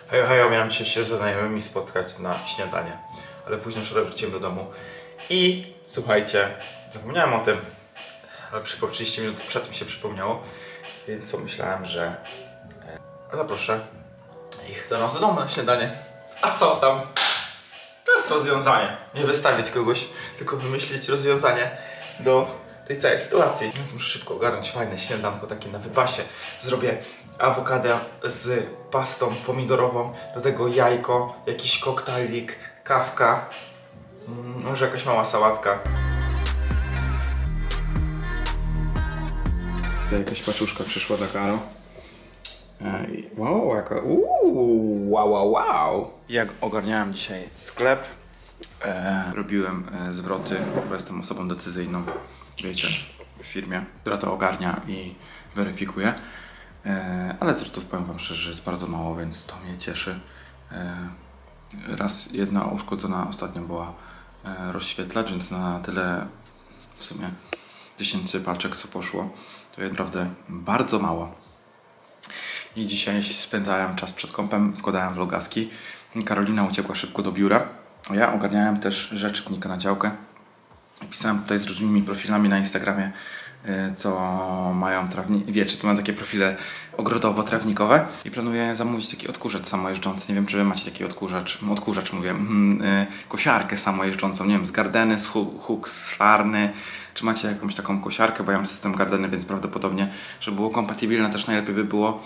Hejo, hejo, miałem dzisiaj się ze znajomymi spotkać na śniadanie, ale później wczoraj wróciłem do domu i słuchajcie, zapomniałem o tym, ale około 30 minut przed mi się przypomniało, więc pomyślałem, że zaproszę ich do nas do domu na śniadanie. A co tam? To jest rozwiązanie. Nie wystawić kogoś, tylko wymyślić rozwiązanie do tej całej sytuacji. Więc muszę szybko ogarnąć fajne śniadanko takie na wypasie. Zrobię awokado z pastą pomidorową, do tego jajko, jakiś koktajlik, kawka, może jakaś mała sałatka. Jakaś paczuszka przyszła do Karo. Wow, jaka... wow. Jak ogarniałem dzisiaj sklep, robiłem zwroty, bo jestem osobą decyzyjną, wiecie, w firmie, która to ogarnia i weryfikuje. Ale zresztą powiem wam szczerze, że jest bardzo mało, więc to mnie cieszy. Raz jedna uszkodzona ostatnio była rozświetlacz, więc na tyle w sumie 1000 paczek co poszło, to jest naprawdę bardzo mało. I dzisiaj spędzałem czas przed kompem, składałem vlogaski. Karolina uciekła szybko do biura. Ja ogarniałem też rzeczy Knika na działkę. Pisałem tutaj z różnymi profilami na Instagramie, co mają trawniki. Wiecie, to mam takie profile ogrodowo-trawnikowe i planuję zamówić taki odkurzacz samojeżdżący. Nie wiem, czy wy macie taki odkurzacz mówię, kosiarkę samojeżdżącą, nie wiem, z Gardeny, z Husqvarny, czy macie jakąś taką kosiarkę, bo ja mam system Gardeny, więc prawdopodobnie, żeby było kompatybilne, też najlepiej by było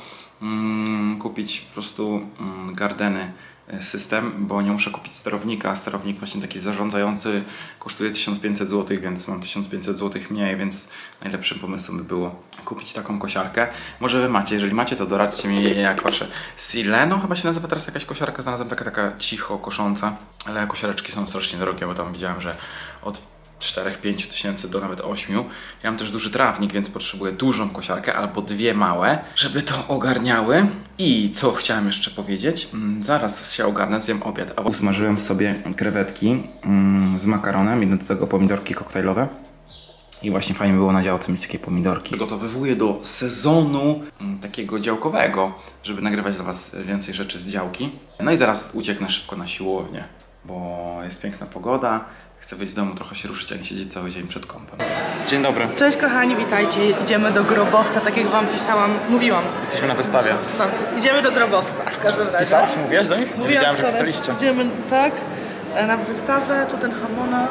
kupić po prostu Gardeny system, bo nie muszę kupić sterownika. Sterownik właśnie taki zarządzający kosztuje 1500 zł, więc mam 1500 zł mniej, więc najlepszym pomysłem by było kupić taką kosiarkę. Może wy macie, jeżeli macie, to doradźcie mi, jak wasze Sileno chyba się nazywa teraz jakaś kosiarka, znalazłem taka cicho kosząca, ale kosiareczki są strasznie drogie, bo tam widziałem, że od 4-5 tysięcy do nawet 8. Ja mam też duży trawnik, więc potrzebuję dużą kosiarkę albo dwie małe, żeby to ogarniały. I co chciałem jeszcze powiedzieć? Zaraz się ogarnę, zjem obiad. Usmażyłem sobie krewetki z makaronem i do tego pomidorki koktajlowe. I właśnie fajnie było na działce mieć takie pomidorki. Przygotowywuję do sezonu takiego działkowego, żeby nagrywać dla was więcej rzeczy z działki. No i zaraz ucieknę szybko na siłownię, bo jest piękna pogoda. Chcę wyjść z domu, trochę się ruszyć, a nie siedzieć cały dzień przed kompem. Dzień dobry. Cześć kochani, witajcie. Idziemy do grobowca, tak jak wam mówiłam. Jesteśmy na wystawie. Tak, idziemy do grobowca w każdym razie. Pisałaś? Mówiłaś do nich? Mówiłam, wiedziałem, że pisaliście. Idziemy, tak, na wystawę Tutenchamona.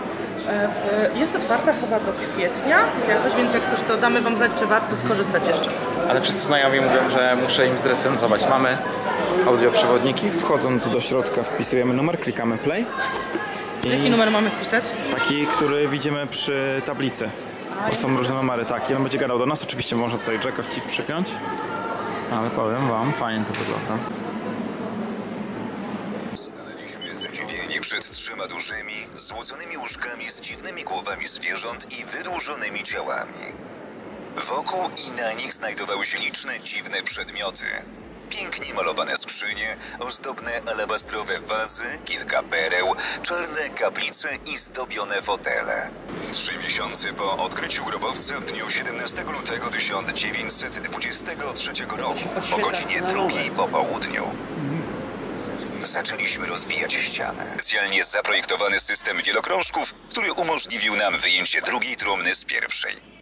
Jest otwarta chyba do kwietnia jakoś, więc jak coś, to damy wam znać, czy warto skorzystać jeszcze. Ale wszyscy znajomi mówią, że muszę im zrecenzować. Mamy audioprzewodniki. Wchodząc do środka wpisujemy numer, klikamy play. Jaki numer mamy wpisać? Taki, który widzimy przy tablicy. Bo są różne numery, tak. I on będzie gadał do nas. Oczywiście można tutaj jacka przypiąć. Ale powiem wam, fajnie to wygląda. Stanęliśmy zdziwieni przed 3 dużymi, złoconymi łóżkami z dziwnymi głowami zwierząt i wydłużonymi ciałami. Wokół i na nich znajdowały się liczne dziwne przedmioty. Pięknie malowane skrzynie, ozdobne alabastrowe wazy, kilka pereł, czarne kaplice i zdobione fotele. 3 miesiące po odkryciu grobowca w dniu 17 lutego 1923 roku, o godzinie 2 po południu, zaczęliśmy rozbijać ścianę. Specjalnie zaprojektowany system wielokrążków, który umożliwił nam wyjęcie drugiej trumny z pierwszej.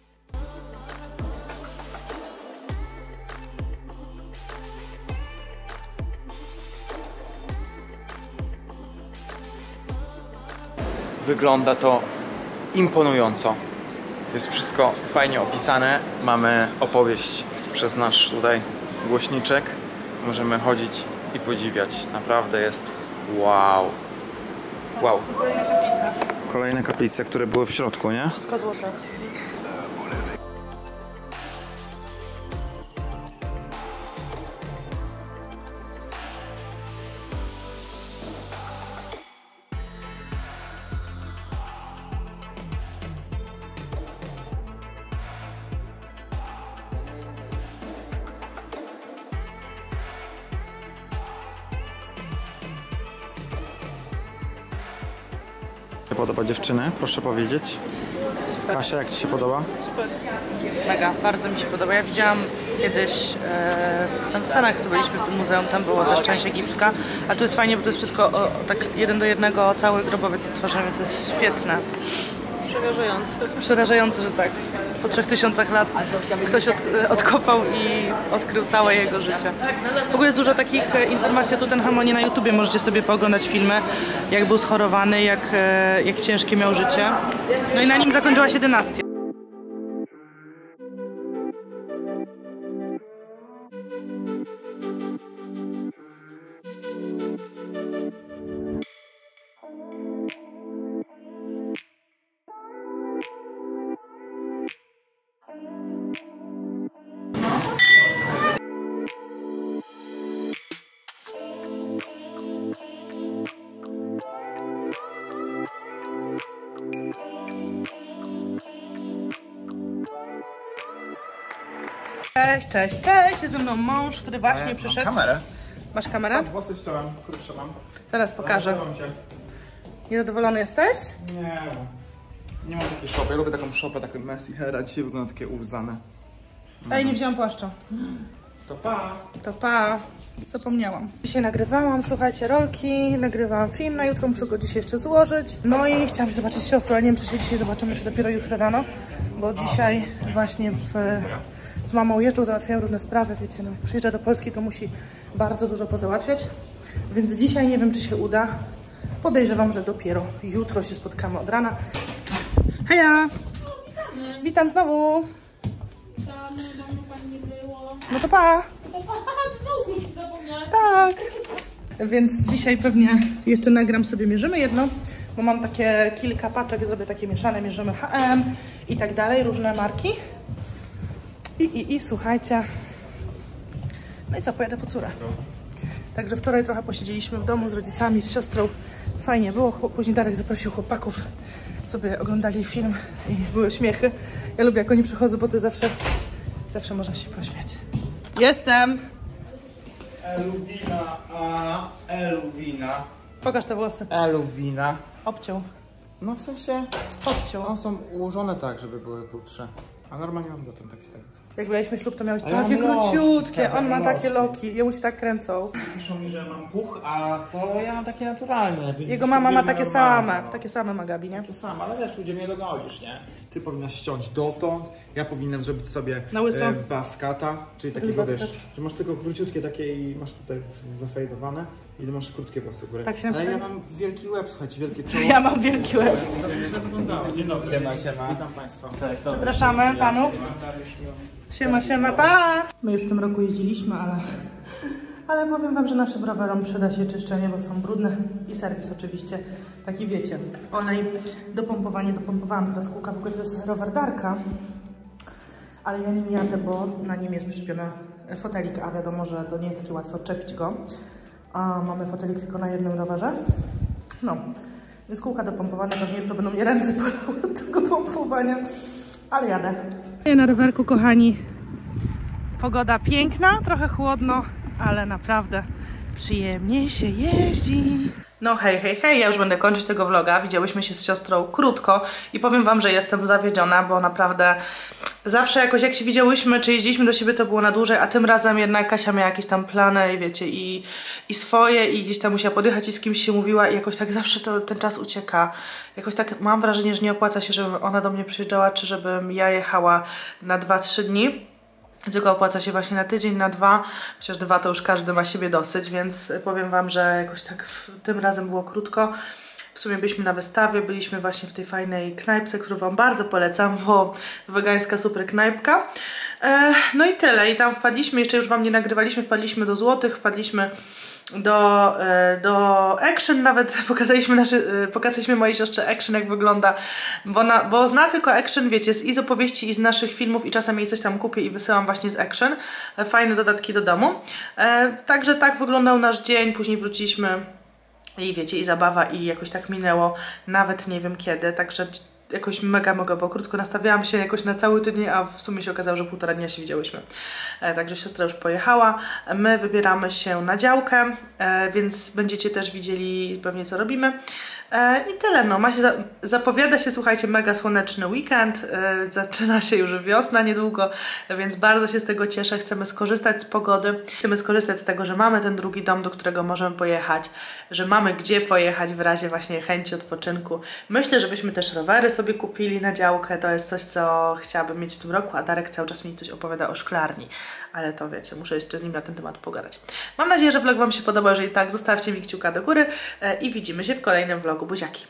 Wygląda to imponująco. Jest wszystko fajnie opisane. Mamy opowieść przez nasz tutaj głośniczek. Możemy chodzić i podziwiać. Naprawdę jest wow. Wow. Kolejne kaplice, które były w środku, nie? Wszystko złote. Podoba dziewczyny? Proszę powiedzieć. Kasia, jak Ci się podoba? Super. Mega, bardzo mi się podoba. Ja widziałam kiedyś, tam w Stanach, co byliśmy w tym muzeum, tam było też część egipska, a tu jest fajnie, bo to jest wszystko tak 1 do 1, cały grobowiec odtwarzamy, to jest świetne. Przerażające. Przerażające, że tak. Po 3000 lat ktoś odkopał i odkrył całe jego życie. W ogóle jest dużo takich informacji o Tutenchamonie na YouTubie. Możecie sobie pooglądać filmy, jak był schorowany, jak ciężkie miał życie. No i na nim zakończyła się dynastia. Cześć, cześć, cześć! Jest ze mną mąż, który właśnie przyszedł. Mam kamerę. Masz kamerę? Włosy ściąłem, krótsze mam. Zaraz pokażę. Niezadowolony jesteś? Nie mam takiej szopy. Ja lubię taką szopę, taką messy hair, a dzisiaj wygląda takie ułzane. Ej, nie wzięłam płaszcza. To pa! To pa! Zapomniałam. Dzisiaj nagrywałam, słuchajcie, rolki, nagrywałam film, na jutro muszę go dzisiaj jeszcze złożyć. No i chciałam się zobaczyć siostrę, ale nie wiem, czy się dzisiaj zobaczymy, czy dopiero jutro rano, bo dzisiaj właśnie z mamą jeżdżą, załatwiają różne sprawy, wiecie, no jak przyjeżdża do Polski, to musi bardzo dużo pozałatwiać, więc dzisiaj nie wiem, czy się uda. Podejrzewam, że dopiero jutro się spotkamy od rana. Heja! Witam znowu! Dawno pani nie było. No to pa! Znowu zapomniałam. Tak! Więc dzisiaj pewnie jeszcze nagram sobie, mierzymy jedno, bo mam takie kilka paczek, zrobię takie mieszane, mierzymy H&M i tak dalej, różne marki. I słuchajcie, no i co, pojadę po córę. Także wczoraj trochę posiedzieliśmy w domu z rodzicami, z siostrą, fajnie było, później Darek zaprosił chłopaków, sobie oglądali film i były śmiechy. Ja lubię, jak oni przychodzą, bo to zawsze można się pośmiać. Jestem! Eluwina. Pokaż te włosy. Eluwina. Obciął. No w sensie, Obciął. one są ułożone tak, żeby były krótsze. A normalnie mam dotąd tak średnio. Jak braliśmy ślub, to miałeś A ja takie mam loki, króciutkie, on ma loki. takie loki, jemu się tak kręcą. Piszą mi, że mam puch, a to ja mam takie naturalnie. Jego mama ma takie same, takie same ma Gabi, nie? Takie same, ale wiesz, ludzie mnie dogodzisz, nie? Ty powinnaś ściąć dotąd, ja powinienem zrobić sobie Na łyso. baskata, czyli takiego, wiesz, basket. że masz tylko króciutkie takie i masz tutaj wyfejdowane i masz krótkie włosy w górę. Tak się ale ja nazywa? mam wielki łeb, słuchajcie, wielkie czoło. Ja mam wielki łeb. Dzień dobry. Siema. Witam Państwa. Cześć. Przepraszamy panów. Siema, pa! My już w tym roku jeździliśmy, ale powiem wam, że naszym rowerom przyda się czyszczenie, bo są brudne i serwis oczywiście. Taki wiecie, olej, dopompowałam teraz kółka, w ogóle to jest rower Darka, ale ja nim jadę, bo na nim jest przyczepiony fotelik, a wiadomo, że to nie jest takie łatwo odczepić go. A mamy fotelik tylko na jednym rowerze. No, więc kółka dopompowane, pewnie jutro będą mnie ręce bolały od tego pompowania, ale jadę. Na rowerku, kochani, pogoda piękna, trochę chłodno, ale naprawdę przyjemnie się jeździ. No hej, ja już będę kończyć tego vloga. Widziałyśmy się z siostrą krótko i powiem wam, że jestem zawiedziona, bo naprawdę zawsze jakoś jak się widziałyśmy, czy jeździliśmy do siebie, to było na dłużej, a tym razem jednak Kasia miała jakieś tam plany i wiecie, i swoje, i gdzieś tam musiała podjechać i z kimś się mówiła i jakoś tak zawsze ten czas ucieka. Jakoś tak mam wrażenie, że nie opłaca się, żeby ona do mnie przyjeżdżała, czy żebym ja jechała na 2-3 dni. Tylko opłaca się właśnie na tydzień, na 2, chociaż 2 to już każdy ma siebie dosyć, więc powiem wam, że jakoś tak tym razem było krótko. W sumie byliśmy na wystawie, byliśmy właśnie w tej fajnej knajpce, którą wam bardzo polecam, bo wegańska super knajpka. No i tyle, i tam wpadliśmy, jeszcze już wam nie nagrywaliśmy, wpadliśmy do Złotych, wpadliśmy do Action, nawet pokazaliśmy mojej siostrze Action, jak wygląda, bo zna tylko Action, wiecie, z opowieści i z naszych filmów i czasem jej coś tam kupię i wysyłam właśnie z Action, fajne dodatki do domu. Także tak wyglądał nasz dzień, później wróciliśmy i wiecie, i zabawa, i jakoś tak minęło, nawet nie wiem kiedy, także jakoś mega, bo krótko nastawiałam się jakoś na cały tydzień, a w sumie się okazało, że 1,5 dnia się widziałyśmy. Także siostra już pojechała. My wybieramy się na działkę, więc będziecie też widzieli pewnie co robimy. I tyle, no. Zapowiada się, słuchajcie, mega słoneczny weekend. Zaczyna się już wiosna niedługo, więc bardzo się z tego cieszę. Chcemy skorzystać z pogody. Chcemy skorzystać z tego, że mamy ten drugi dom, do którego możemy pojechać, że mamy gdzie pojechać w razie właśnie chęci odpoczynku. Myślę, żebyśmy też rowery sobie kupili na działkę. To jest coś, co chciałabym mieć w tym roku, a Darek cały czas mi coś opowiada o szklarni. Ale to wiecie, muszę jeszcze z nim na ten temat pogadać. Mam nadzieję, że vlog Wam się podobał. Jeżeli tak, zostawcie mi kciuka do góry i widzimy się w kolejnym vlogu. Buziaki!